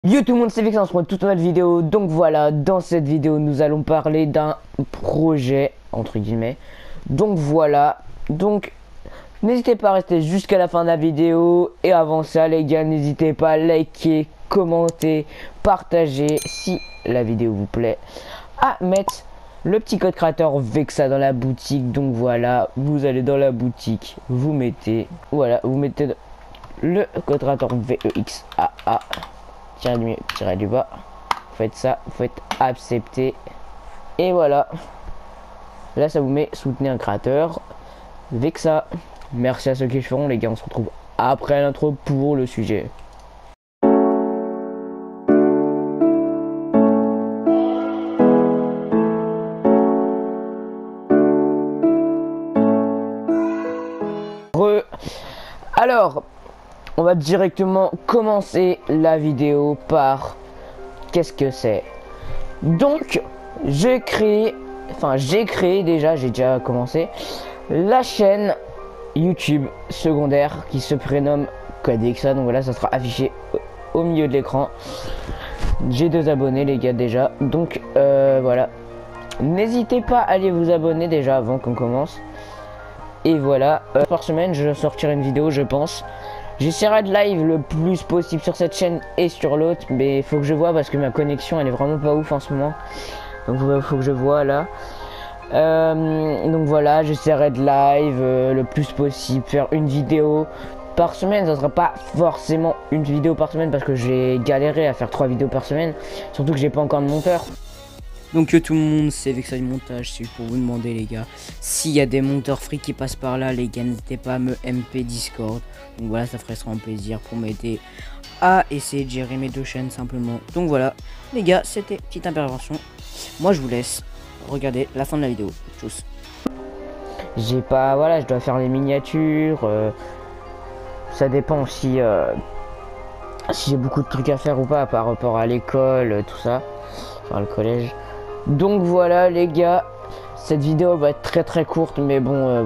Yo tout le monde, c'est Vexa, on se retrouve toute nouvelle vidéo. Donc voilà, dans cette vidéo nous allons parler d'un projet entre guillemets. Donc voilà, donc n'hésitez pas à rester jusqu'à la fin de la vidéo. Et avant ça les gars, n'hésitez pas à liker, commenter, partager si la vidéo vous plaît, à mettre le petit code créateur Vexa dans la boutique. Donc voilà, vous allez dans la boutique, vous mettez, voilà, vous mettez le code créateur VEXAA tiré du bas, vous faites ça, vous faites accepter et voilà, là ça vous met soutenir un créateur Vexa. Merci à ceux qui le feront les gars, on se retrouve après l'intro pour le sujet. Alors on va directement commencer la vidéo par qu'est-ce que c'est. Donc j'ai créé déjà, j'ai déjà commencé la chaîne YouTube secondaire qui se prénomme Codexa. Donc voilà, ça sera affiché au milieu de l'écran. J'ai 2 abonnés les gars déjà, donc voilà, n'hésitez pas à aller vous abonner déjà avant qu'on commence. Et voilà, par semaine je sortirai une vidéo, je pense. J'essaierai de live le plus possible sur cette chaîne et sur l'autre, mais il faut que je vois parce que ma connexion elle est vraiment pas ouf en ce moment. Donc il faut que je vois là. Donc voilà, j'essaierai de live le plus possible, faire une vidéo par semaine. Ça sera pas forcément une vidéo par semaine parce que j'ai galéré à faire 3 vidéos par semaine, surtout que j'ai pas encore de monteur. Donc tout le monde, c'est Vexa du montage, c'est pour vous demander les gars, s'il y a des monteurs free qui passent par là les gars, n'hésitez pas à me MP Discord. Donc voilà, ça ferait un plaisir pour m'aider à essayer de gérer mes 2 chaînes simplement. Donc voilà les gars, c'était petite intervention. Moi je vous laisse regarder la fin de la vidéo. Tchuss. J'ai pas, voilà, je dois faire les miniatures, ça dépend aussi si j'ai beaucoup de trucs à faire ou pas par rapport à l'école, tout ça, enfin le collège. Donc voilà les gars, cette vidéo va être très courte, mais bon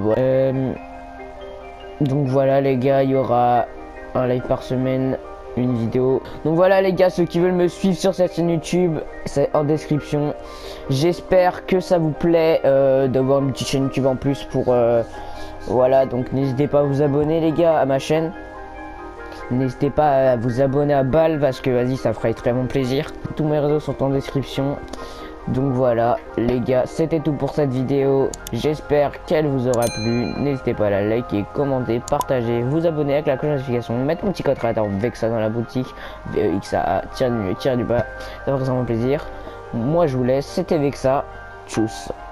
donc voilà les gars, il y aura un live par semaine, une vidéo. Donc voilà les gars, ceux qui veulent me suivre sur cette chaîne YouTube, c'est en description. J'espère que ça vous plaît d'avoir une petite chaîne YouTube en plus pour voilà, donc n'hésitez pas à vous abonner les gars à ma chaîne. N'hésitez pas à vous abonner à Balle parce que vas-y, ça ferait extrêmement plaisir. Tous mes réseaux sont en description. Donc voilà les gars, c'était tout pour cette vidéo. J'espère qu'elle vous aura plu. N'hésitez pas à la liker, commenter, partager, vous abonner avec la cloche de notification, mettre mon petit code créateur Vexa dans la boutique, VEXAA, tiré du bas, ça ferait vraiment plaisir. Moi je vous laisse, c'était Vexa, tchuss.